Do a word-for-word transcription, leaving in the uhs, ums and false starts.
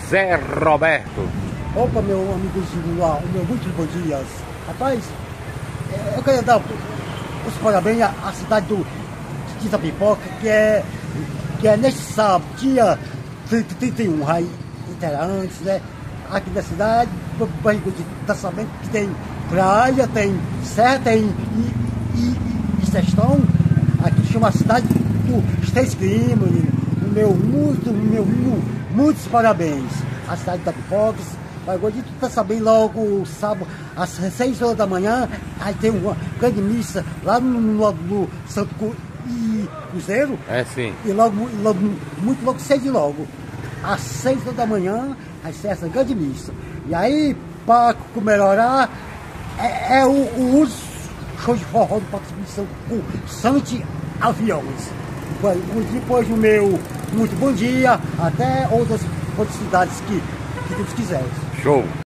Zé Roberto. Opa, meu amigo Gilmar, meu muito bom dia. Rapaz, eu queria dar os parabéns à, à cidade do, de Itapipoca, que é, que é neste sábado, dia trinta e um, aí, antes, né? Aqui na cidade, a gente está sabendo que tem praia, tem serra, tem e, e, e sertão. Aqui chama a cidade dos três climas. Meu muito, meu muitos parabéns à cidade de Itapipoca. Agora tu tá sabendo, logo sábado, às seis horas da manhã, aí tem uma grande missa lá no, no, no Santo Cruzeiro. É sim. E logo, logo muito logo, cedo de logo. Às seis horas da manhã, aí tem essa grande missa. E aí, para melhorar, é, é o, o show de forró do Parque de São com Sante Aviões. Depois do meu muito bom dia, até outras, outras cidades que, que Deus quiser. Show!